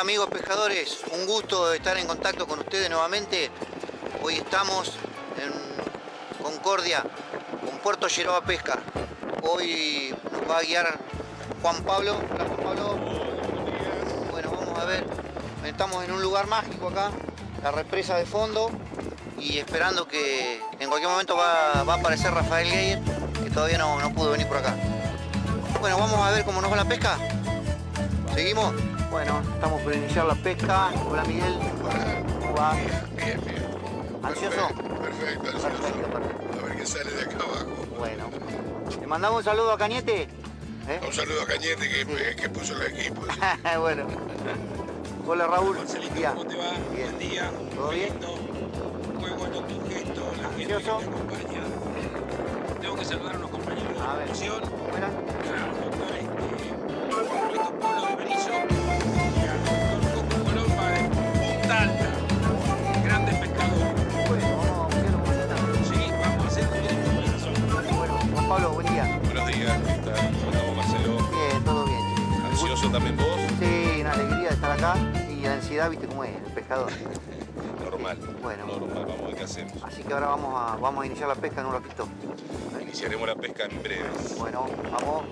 amigos pescadores, un gusto estar en contacto con ustedes nuevamente. Hoy estamos en Concordia, con Puerto Yeroa Pesca. Hoy nos va a guiar Juan Pablo. Hola Juan Pablo. Bueno, vamos a ver, estamos en un lugar mágico acá, la represa de fondo, y esperando que en cualquier momento va a aparecer Rafael Geyer, que todavía no pudo venir por acá. Bueno, vamos a ver cómo nos va la pesca. ¿Seguimos? Bueno, estamos por iniciar la pesca. Hola Miguel. ¿Cómo va? Bien. ¿Ansioso? Perfecto, ansioso. Perfecto. A ver qué sale de acá abajo. Bueno. ¿Le mandamos un saludo a Cañete? Un saludo a Cañete que puso los equipos. Bueno. Hola Raúl. Marcelito, Día. ¿cómo te va? Bien. Buen día. ¿Todo bien? Lindo. Muy bueno tu gesto, la gente que te ¿Ansioso? acompaña. Tengo que saludar a unos compañeros de A la ver. producción. ¿Cómo era? Al doctor Carlito Polo de Berizo y al doctor Coco Colomba de Punta Alta. Grandes pescadores. Bueno, vamos a ver cómo está. Sí, vamos a hacer un directo con esa zona. Bueno, Juan Pablo, buen día. Buenos días, ¿qué tal? Hola, Marcelo. Bien, todo bien. ¿Ansioso también vos? Sí, una alegría de estar acá. Y la ansiedad, viste cómo es, el pescador. Normal. Bueno. Normal, vamos a ver qué hacemos. Así que ahora vamos a iniciar la pesca en un ratito. Iniciaremos la pesca en breves. Bueno, vamos.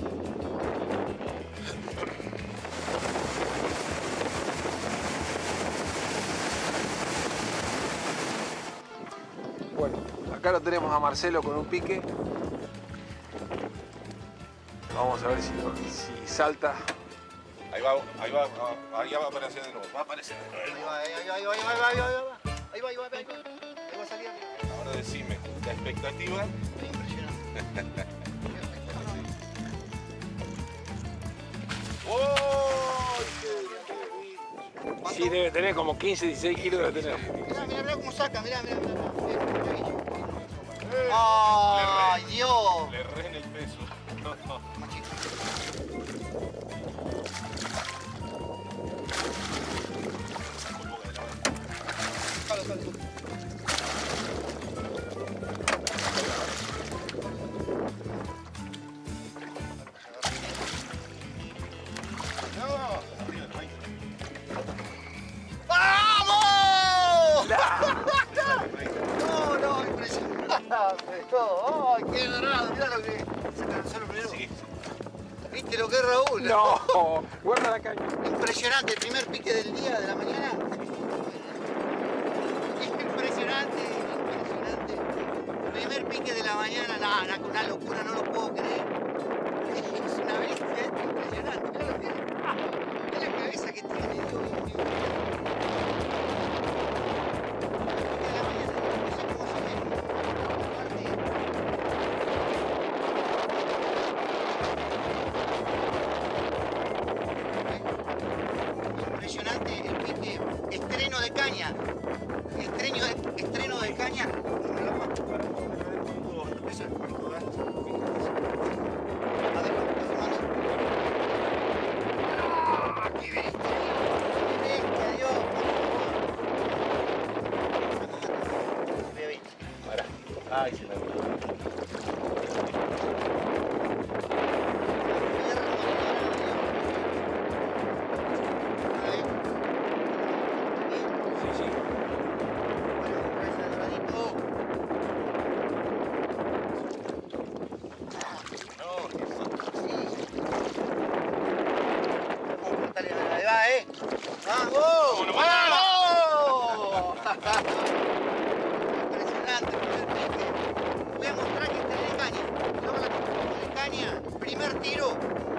Bueno, acá lo tenemos a Marcelo con un pique. Vamos a ver si salta. Ahí va a aparecer de nuevo. Va a aparecer de nuevo. Ahí va a salir. Ahora decime, la expectativa. Impresionante. ¡Oh! Sí, debe tener como 15, 16 kilos de tener. Mirá cómo saca, mirá. ¡Ay, Dios! Le re en el peso. ¡Vamos! No, impresionante. Todo. ¡Ay, qué dorado! Mirá lo que... ¿Se cansó lo primero? Sí. ¿Viste lo que es Raúl? No, guarda la caña. Impresionante, el primer pique del día, de la mañana. Impresionante. Primer pique de la mañana, una locura, no lo puedo creer. Es una bestia, es impresionante. Mirá lo que es. Mirá la cabeza que tiene, Dios mío. Pique de la mañana, no sé cómo se ve. Impresionante el pique, estreno de caña. Estreno de caña. ¡Qué bestia, Dios! Pará. Ay, se me olvidó. Sí, sí. Ahí va, ¡vamos! ¡Vamos! Impresionante, primer pique. Voy a mostrar que estreno de caña. Luego la de caña, primer tiro.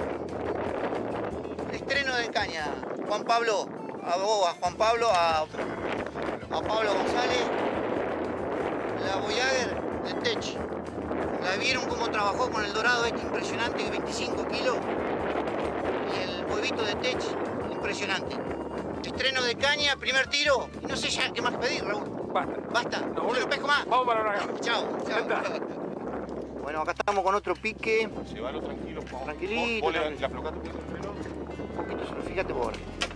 Estreno de caña. Juan Pablo, a vos, a Juan Pablo, a Pablo González. La Voyager de Tech. La vieron cómo trabajó con el dorado este impresionante, 25 kilos. Y el huevito de Tech, impresionante. Estreno de caña, primer tiro. Y no sé ya qué más pedir, Raúl. ¿Basta? No, ¿No lo pesco más? Vamos para acá. Chao. Bueno, acá estamos con otro pique. Llévalo tranquilo. Tranquilito. ¿Vos le aflocaste un poquito el reloj? Un poquito solo, fíjate por.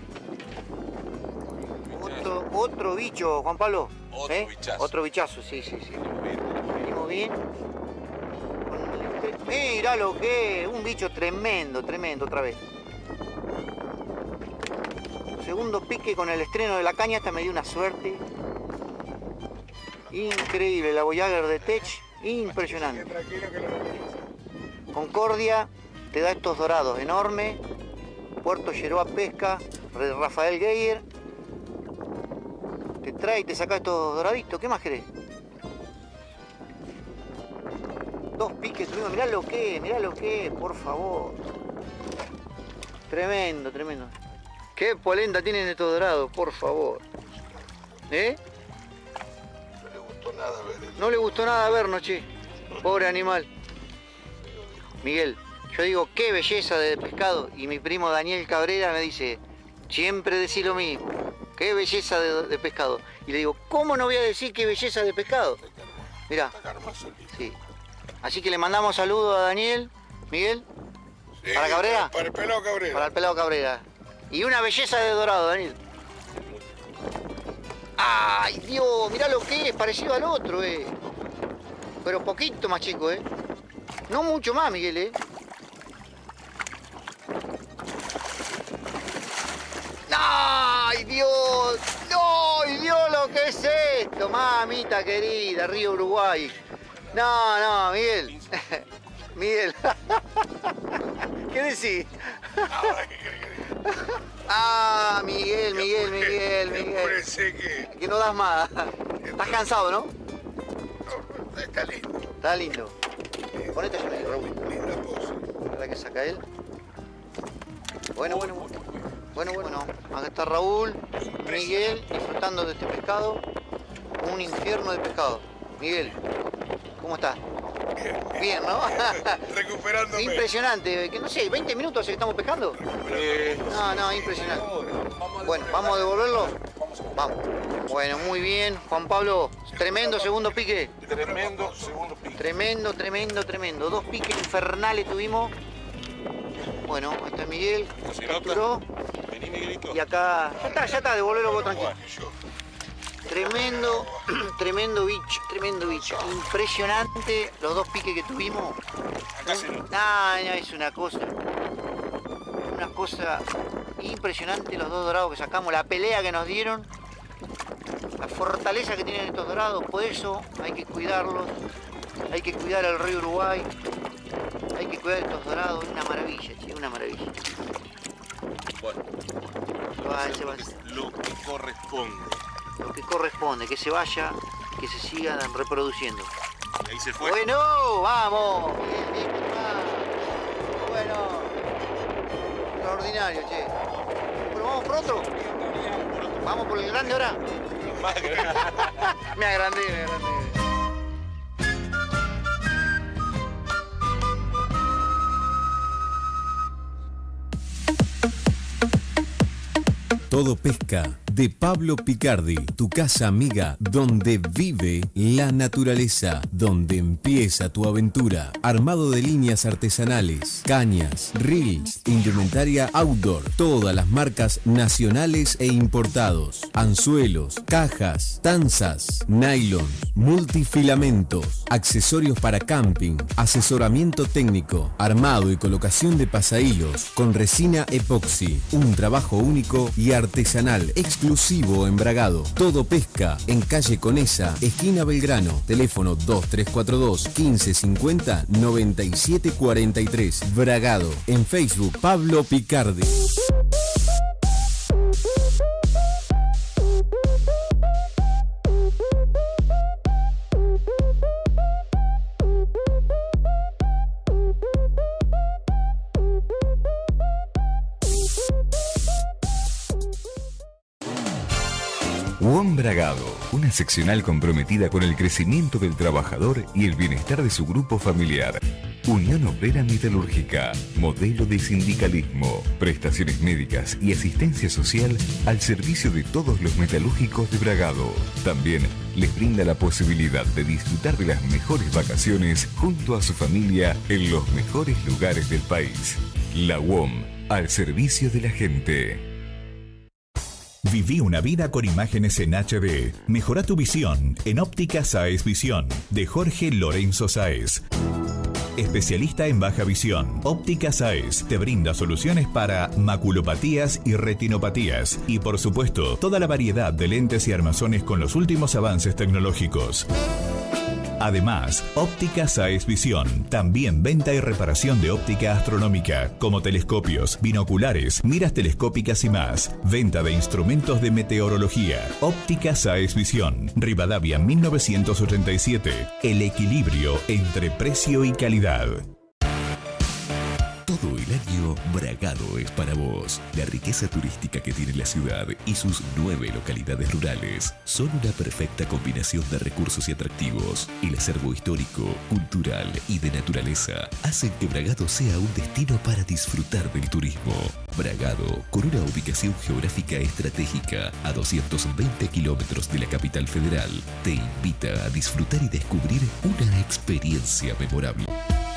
Otro bicho, Juan Pablo. Otro bichazo. Otro bichazo, sí. Venimos bien. Mira lo que es, un bicho tremendo otra vez. segundo pique con el estreno de la caña. Esta me dio una suerte increíble. La Voyager de Tech, impresionante. Concordia te da estos dorados enormes. Puerto Yeroa Pesca, Rafael Geyer. Te trae y te saca estos doraditos. ¿Qué más querés? 2 piques tuvimos. Mirá lo que, por favor. Tremendo, tremendo. Qué polenta tienen estos dorados, por favor. ¿Eh? No le gustó nada ver eso. No le gustó nada vernos, che. Pobre animal. Miguel, yo digo, qué belleza de pescado. Y mi primo Daniel Cabrera me dice, siempre decís lo mismo. Qué belleza de pescado. Y le digo, ¿cómo no voy a decir qué belleza de pescado? Mirá. Sí. Así que le mandamos saludos a Daniel, Miguel. Sí, ¿Para Cabrera? Para el pelado Cabrera. Para el pelado Cabrera. Y una belleza de dorado, Daniel. ¡Ay, Dios! Mirá lo que es, parecido al otro, Pero poquito más chico, No mucho más, Miguel, ¡Ay, Dios! ¡No! ¡Ay, Dios, lo que es esto! Mamita querida, Río Uruguay. No, Miguel. Miguel. ¿Qué decís? Ah, Miguel. Parece Que no das más. Estás cansado, ¿no? No, está lindo. Está lindo. Ponete yo, Raúl. Linda pose. ¿Verdad que saca él? Bueno. Acá está Raúl, Miguel, disfrutando de este pescado. Un infierno de pescado. Miguel, ¿cómo estás? Bien, ¿no? Recuperándome. Impresionante, que no sé, 20 minutos hace que estamos pescando. No, impresionante. Bueno, ¿vamos a devolverlo? Vamos. Bueno, muy bien, Juan Pablo, tremendo segundo pique. Tremendo segundo pique. Tremendo. 2 piques infernales tuvimos. Bueno, ahí está Miguel, capturó. Vení, Miguelito. Y acá, ya está, devolverlo vos tranquilo. Tremendo bicho. Impresionante los 2 piques que tuvimos. Es una cosa impresionante los 2 dorados que sacamos, la pelea que nos dieron, la fortaleza que tienen estos dorados. Por eso hay que cuidarlos, hay que cuidar el río Uruguay, hay que cuidar estos dorados. Una maravilla, che, una maravilla. Bueno, lo que corresponde. Lo que corresponde, que se vaya, que se sigan reproduciendo. Y ahí se fue. Bueno, vamos. Bien, bueno. Extraordinario, che. Pero vamos por otro. Vamos por el grande ahora. Más grande. Me agrandé. Todo Pesca, de Pablo Picardi, tu casa amiga, donde vive la naturaleza, donde empieza tu aventura. Armado de líneas artesanales, cañas, reels, indumentaria outdoor, todas las marcas nacionales e importados, anzuelos, cajas, tanzas, nylon, multifilamentos, accesorios para camping, asesoramiento técnico, armado y colocación de pasahilos con resina epoxi, un trabajo único y artesanal, exclusivo en Bragado. Todo Pesca, en calle Conesa, esquina Belgrano. Teléfono 2342 1550 9743. Bragado. En Facebook, Pablo Picardi. WOM Bragado, una seccional comprometida con el crecimiento del trabajador y el bienestar de su grupo familiar. Unión Obrera Metalúrgica, modelo de sindicalismo, prestaciones médicas y asistencia social al servicio de todos los metalúrgicos de Bragado. También les brinda la posibilidad de disfrutar de las mejores vacaciones junto a su familia en los mejores lugares del país. La WOM, al servicio de la gente. Viví una vida con imágenes en HD. Mejora tu visión en Óptica Sáez Visión, de Jorge Lorenzo Sáez. especialista en baja visión. Ópticas AES te brinda soluciones para maculopatías y retinopatías. Y por supuesto, toda la variedad de lentes y armazones con los últimos avances tecnológicos. Además, Ópticas AES Visión, también venta y reparación de óptica astronómica, como telescopios, binoculares, miras telescópicas y más. Venta de instrumentos de meteorología. Ópticas AES Visión, Rivadavia 1987. El equilibrio entre precio y calidad. Todo el año, Bragado es para vos. La riqueza turística que tiene la ciudad y sus 9 localidades rurales son una perfecta combinación de recursos y atractivos. El acervo histórico, cultural y de naturaleza hacen que Bragado sea un destino para disfrutar del turismo. Bragado, con una ubicación geográfica estratégica a 220 kilómetros de la capital federal, te invita a disfrutar y descubrir una experiencia memorable.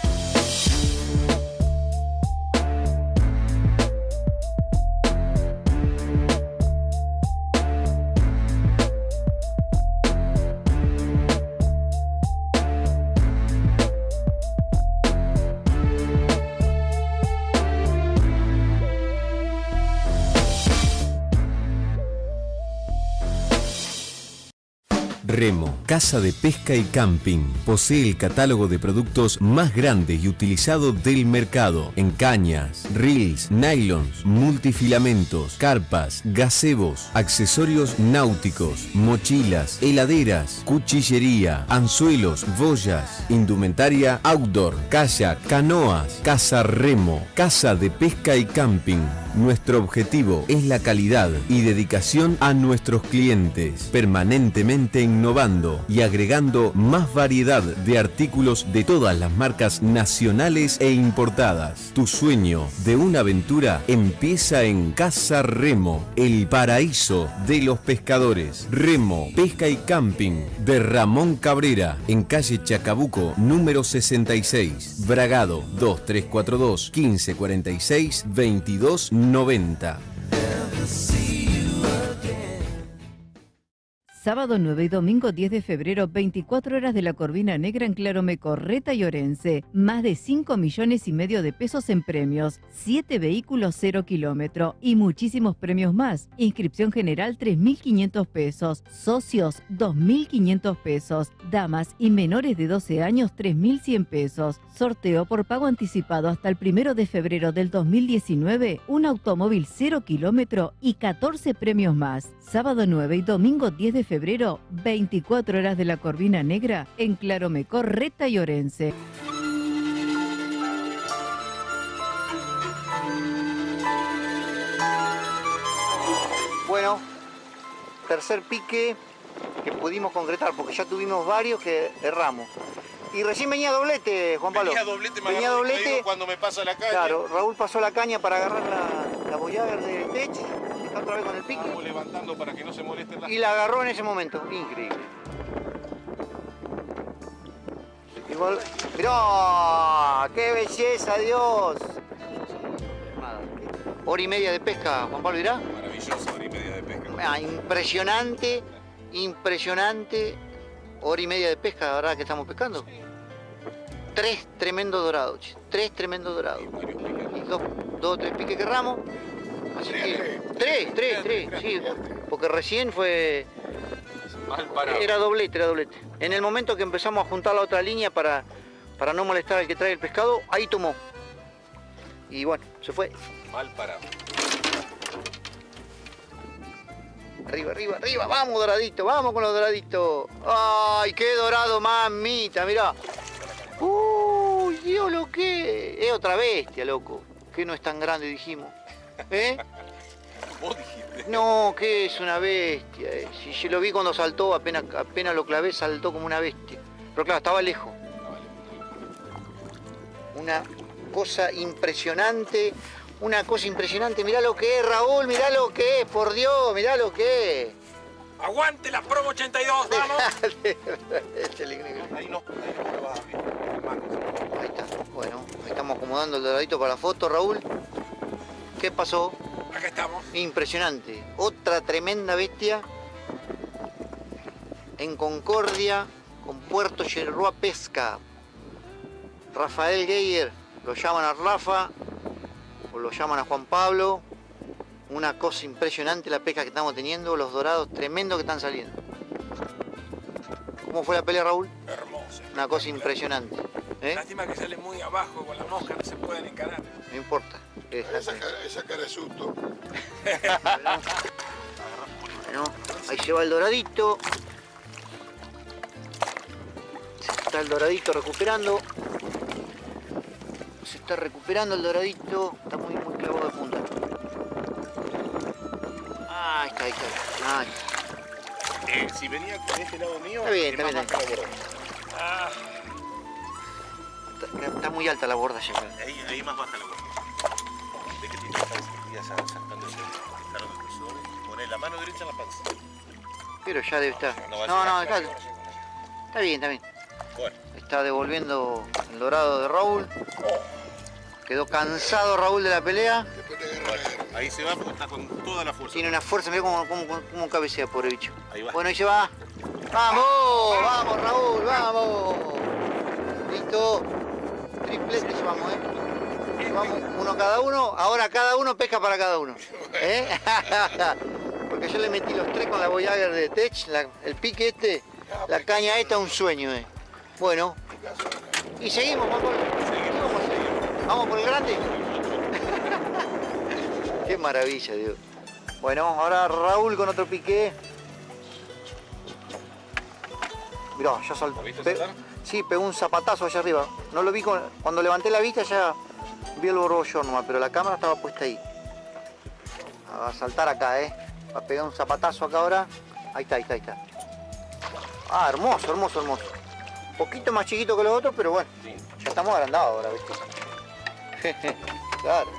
Remo, casa de pesca y camping. Posee el catálogo de productos más grande y utilizado del mercado. En cañas, reels, nylons, multifilamentos, carpas, gazebos, accesorios náuticos, mochilas, heladeras, cuchillería, anzuelos, boyas, indumentaria outdoor, kayak, canoas. Casa Remo, casa de pesca y camping. Nuestro objetivo es la calidad y dedicación a nuestros clientes, permanentemente innovando y agregando más variedad de artículos de todas las marcas nacionales e importadas. Tu sueño de una aventura empieza en Casa Remo, el paraíso de los pescadores. Remo, pesca y camping de Ramón Cabrera, en calle Chacabuco, número 66, Bragado, 2342 1546 2290. Sábado 9 y domingo 10 de febrero, 24 horas de la Corvina Negra en Claromeco, Reta y Orense. Más de 5,5 millones de pesos en premios, 7 vehículos 0 kilómetro y muchísimos premios más. Inscripción general 3.500 pesos, socios 2.500 pesos, damas y menores de 12 años 3.100 pesos. Sorteo por pago anticipado hasta el 1 de febrero del 2019, un automóvil 0 kilómetro y 14 premios más. Sábado 9 y domingo 10 de febrero, 24 horas de la Corvina Negra en Claromeco, Reta y Orense. Bueno, tercer pique que pudimos concretar, porque ya tuvimos varios que erramos. Y recién venía doblete, Juan Pablo. Venía doblete cuando me pasa la caña. Claro, Raúl pasó la caña para agarrar la boyaga del techo, está otra vez con el pique. Estamos levantando para que no se molesten las... Y la agarró en ese momento, increíble. Igual, mirá, qué belleza, Dios. Nada. Hora y media de pesca, Juan Pablo, dirá. Maravillosa hora y media de pesca. Ah, impresionante, impresionante. Hora y media de pesca, la verdad que estamos pescando. 3 tremendos dorados, che. 3 tremendos dorados. Y dos o tres piques que erramos. Así que 3, sí. Porque recién fue... Mal parado. Era doblete. En el momento que empezamos a juntar la otra línea para no molestar al que trae el pescado, ahí tomó. Y bueno, se fue. Mal parado. Arriba, vamos doradito, vamos con los doraditos. Ay, qué dorado, mamita, mirá. Uy, Dios, lo que es otra bestia, loco. Que no es tan grande, dijimos. ¿Eh? Vos dijiste. No, que es una bestia. Si yo lo vi cuando saltó, apenas lo clavé, saltó como una bestia. Pero claro, estaba lejos. Una cosa impresionante. Mirá lo que es, Raúl, mirá lo que es, por Dios, mirá lo que es. ¡Aguante la Promo 82, vamos! Ahí no lo vas a ver. Ahí está, bueno, ahí estamos acomodando el doradito para la foto, Raúl. ¿Qué pasó? Acá estamos. Impresionante, otra tremenda bestia en Concordia con Puerto Yerroa Pesca. Rafael Geiger, lo llaman a Rafa o lo llaman a Juan Pablo. Una cosa impresionante la pesca que estamos teniendo, los dorados tremendos que están saliendo. ¿Cómo fue la pelea, Raúl? Hermosa. Una cosa impresionante. ¿Eh? Lástima que sale muy abajo con la mosca, no se pueden encarar. No importa. Esa cara de susto. Bueno, ahí se va el doradito. Se está el doradito recuperando. Se está recuperando el doradito. Está muy clavado de punta. Ahí está, ahí está. Ahí está. Si venía con este lado mío, Está bien, es está bien, más baja la borda. Ah, Está muy alta la borda ya. Ahí más baja la borda. ¿Ves que tiene la panza? Ya saltando ese talón del cruzador. Poné la mano derecha en la panza. Pero ya debe estar. No va a No, no, llegar, está, no llegar. está bien, está bien. Bueno, Está devolviendo el dorado de Raúl. Quedó cansado Raúl de la pelea. Después te agarra ahí se va porque está con toda la fuerza. Tiene una fuerza, mira cómo cabecea, pobre bicho. Ahí va. Bueno, ahí se va. ¡Vamos! ¡Vamos, Raúl! ¡Vamos! Listo. Triplete llevamos, ¿eh? Llevamos uno cada uno. Ahora cada uno pesca para cada uno. ¿Eh? Porque yo le metí los tres con la Voyager de Tech, el pique este, la caña esta, un sueño, ¿eh? Bueno. Y seguimos, vamos por el grande. Qué maravilla, Dios. Bueno, ahora Raúl con otro pique. Mirá, ya saltó. ¿Lo viste saltar? Sí, pegó un zapatazo allá arriba. No lo vi cuando levanté la vista, ya vi el borbollón nomás, pero la cámara estaba puesta ahí. Va a saltar acá, va a pegar un zapatazo acá ahora. Ahí está, ahí está, ahí está. Ah, hermoso, hermoso, hermoso. Poquito más chiquito que los otros, pero bueno. Sí. Ya estamos agrandados ahora, ¿viste? Claro.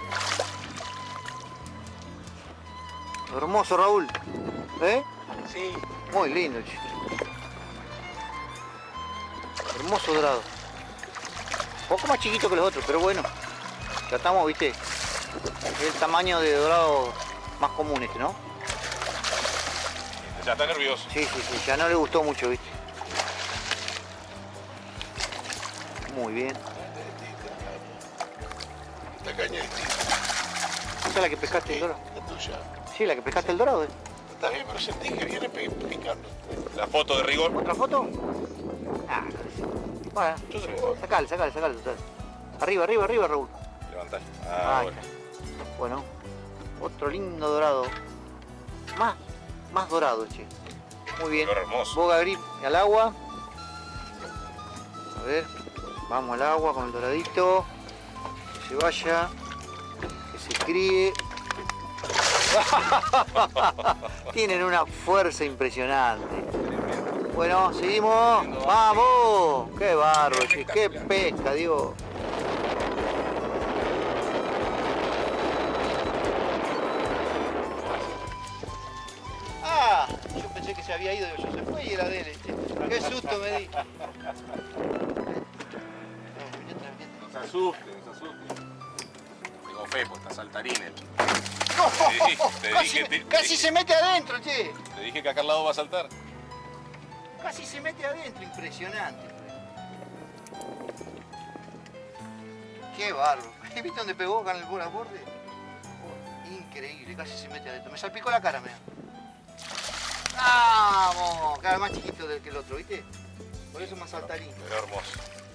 Hermoso, Raúl. ¿Eh? sí. Muy lindo, che. Hermoso dorado. Un poco más chiquito que los otros, pero bueno. Ya estamos, viste. Es el tamaño de dorado más común este, ¿no? Ya está nervioso. Sí, sí, sí. Ya no le gustó mucho, viste. Muy bien. la caña es distinta. ¿Esa es la que pescaste el dorado? La tuya. Sí, la que pescaste el dorado. Está bien, pero sentí que viene picando. La foto de rigor. ¿Otra foto? Ah, bueno, sacale, total. Arriba, Raúl. Levantá. Ah, Bueno. bueno, otro lindo dorado. Más dorado, che. Muy bien. Color hermoso. Boga grip al agua. A ver, vamos al agua con el doradito. Que se vaya. Que se críe. Tienen una fuerza impresionante. Bueno, seguimos. ¡Vamos! ¡Qué bárbaro, che! ¡Qué pesca, Dios! ¡Ah! Yo pensé que se había ido, yo se fue y era de él. ¡Qué susto me di! No se asusten. Tengo fe, pues está saltarín él. Casi se mete adentro, che. Te dije que acá al lado va a saltar. Casi se mete adentro, impresionante. Qué bárbaro. ¿Viste dónde pegó acá en el borde? Oh, increíble, casi se mete adentro. Me salpicó la cara, mira. ¡Vamos! Cada vez más chiquito del que el otro, ¿viste? Por eso es más saltarín. Pero hermoso.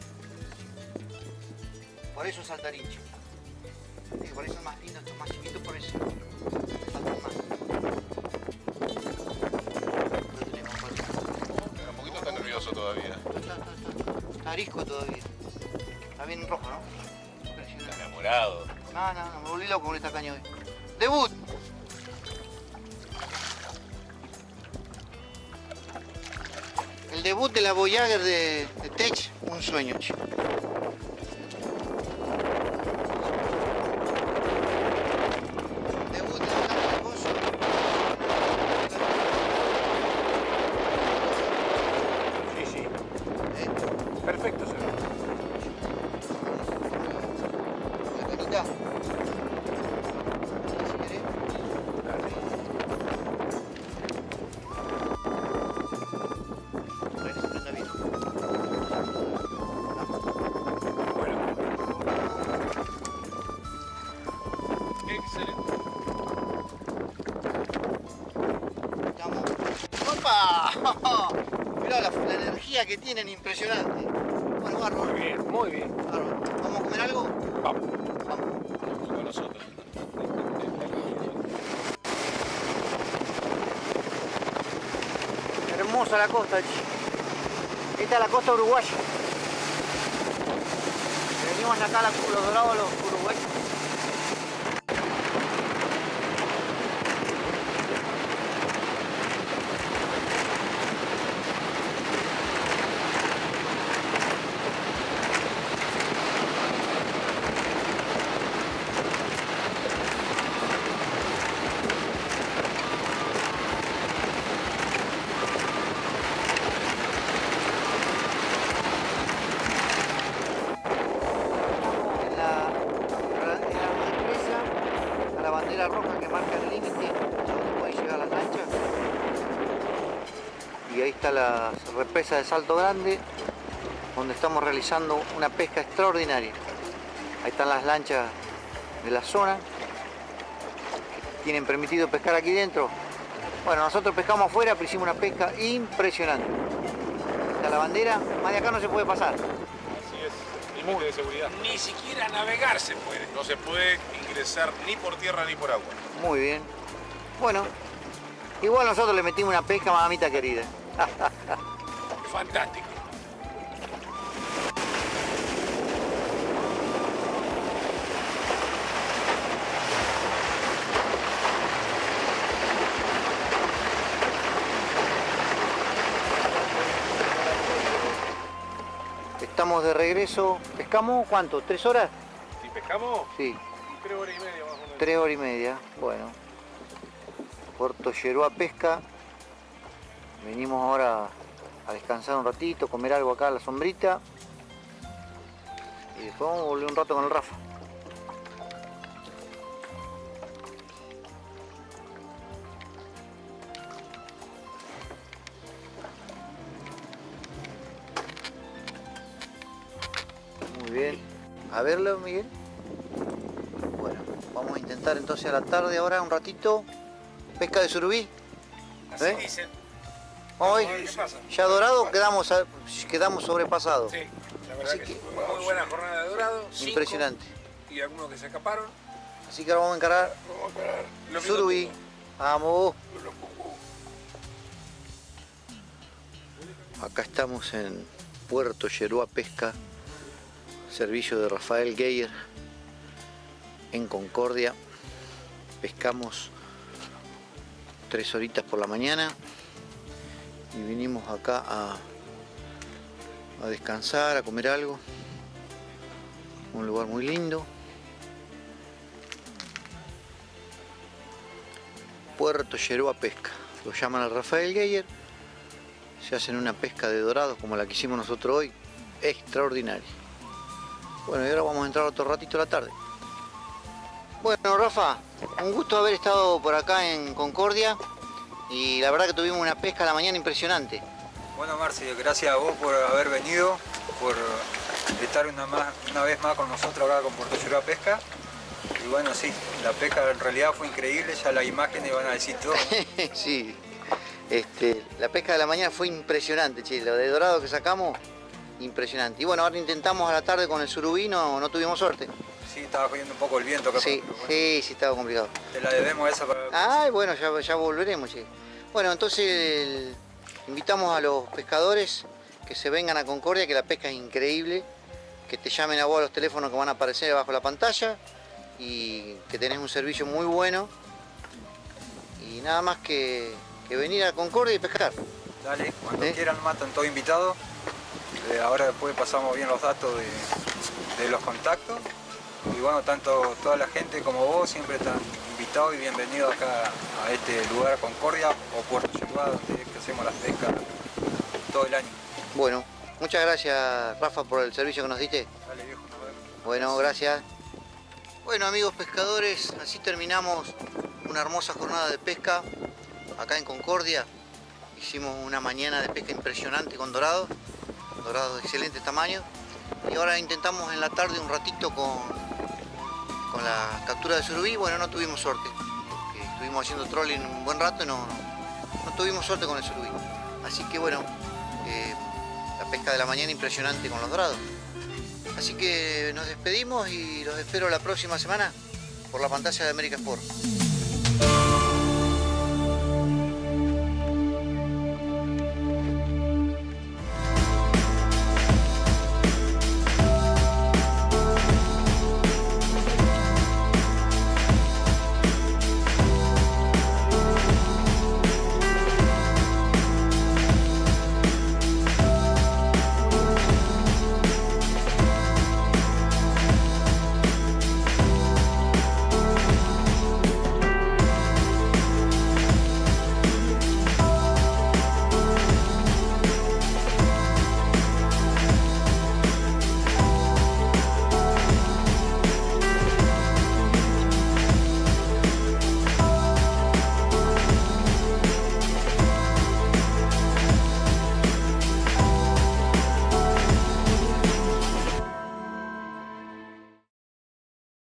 Por eso es saltarín, chico. Sí, por eso es más lindo, estos más chiquitos, por eso. Saltan más. Lo tenemos, por eso. Pero un poquito está nervioso todavía. Está arisco todavía. Está bien rojo, ¿no? Impresionante. Está enamorado. No, me volví loco con esta caña hoy. ¡Debut! El debut de la Voyager de Tech, un sueño, chico. Debut de la caña de Gozo. Sí. ¿Eh? Perfecto, se ve. La cañita. Si querés. Para que se prenda bien. Bueno, bandera que tienen, impresionante. Bueno, bárbaro. Muy bien, muy bien. Bárbaro. ¿Vamos a comer algo? Vamos. Vamos. Con nosotros. Hermosa la costa, che. Esta es la costa uruguaya. Venimos acá a los Dorados, los uruguayos. Roja que marca el límite donde pueden llegar las lanchas, y ahí está la represa de Salto Grande donde estamos realizando una pesca extraordinaria. Ahí están las lanchas de la zona que tienen permitido pescar aquí dentro. Bueno, nosotros pescamos afuera, pero hicimos una pesca impresionante. Está la bandera, más de acá no se puede pasar. Así es, límite de seguridad. Ni siquiera navegar se puede. No se puede ingresar ni por tierra ni por agua. Muy bien. Bueno, igual nosotros le metimos una pesca, mamita querida. Fantástico. Estamos de regreso. ¿Pescamos cuánto? ¿3 horas? ¿Si pescamos? Sí. 3 horas y media más o menos. 3 horas y media. Bueno. Puerto Yeroa Pesca. Venimos ahora a descansar un ratito, comer algo acá a la sombrita. Y después vamos a volver un rato con el Rafa. Muy bien. A verlo, Miguel. Bueno, vamos a intentar entonces a la tarde ahora un ratito. Pesca de surubí. Así ¿Eh? dicen. Hoy, ¿Qué pasa? ya dorado, quedamos sobrepasados. Sí, la verdad Así que que- sí. Muy buena jornada de dorado. 5, Impresionante. y algunos que se escaparon. Así que ahora vamos a encarar Lo mismo surubí. Vamos. Acá estamos en Puerto Yeroa Pesca, servicio de Rafael Geyer en Concordia. Pescamos 3 horitas por la mañana y vinimos acá a descansar, a comer algo. Un lugar muy lindo. Puerto Yeroa Pesca, lo llaman a Rafael Geyer. Se hacen una pesca de dorados como la que hicimos nosotros hoy, extraordinaria. Bueno, y ahora vamos a entrar otro ratito a la tarde. Bueno, Rafa, un gusto haber estado por acá en Concordia y la verdad que tuvimos una pesca a la mañana impresionante. Bueno, Marci, gracias a vos por haber venido, por estar una vez más con nosotros acá con Puerto Yeroa Pesca. Y bueno, sí, la pesca en realidad fue increíble, ya las imágenes van a decir todo, ¿no? Sí, la pesca de la mañana fue impresionante, che. Lo de dorado que sacamos, impresionante. Y bueno, ahora intentamos a la tarde con el surubí, no tuvimos suerte. Sí, estaba cogiendo un poco el viento acá. Sí, pero bueno, sí, sí, estaba complicado. te la debemos esa para... Ay, bueno, ya volveremos, che. Bueno, entonces invitamos a los pescadores que se vengan a Concordia, que la pesca es increíble, que te llamen a vos a los teléfonos que van a aparecer abajo de la pantalla y que tenés un servicio muy bueno. Y nada más que venir a Concordia y pescar. Dale, cuando ¿Eh? quieran, matan todos invitados. Ahora después pasamos bien los datos de los contactos. Y bueno, tanto toda la gente como vos siempre están invitados y bienvenidos acá a este lugar, Concordia o Puerto Yeroa, donde es que hacemos las pescas todo el año. Bueno, muchas gracias, Rafa, por el servicio que nos diste. Dale, viejo, nos vemos. Bueno, gracias. Bueno, amigos pescadores, así terminamos una hermosa jornada de pesca acá en Concordia. Hicimos una mañana de pesca impresionante con dorados de excelente tamaño. Y ahora intentamos en la tarde un ratito con la captura de surubí. Bueno, no tuvimos suerte, porque estuvimos haciendo trolling un buen rato y no tuvimos suerte con el surubí. Así que bueno, pesca de la mañana impresionante con los dorados. Así que nos despedimos y los espero la próxima semana por la pantalla de América Sport.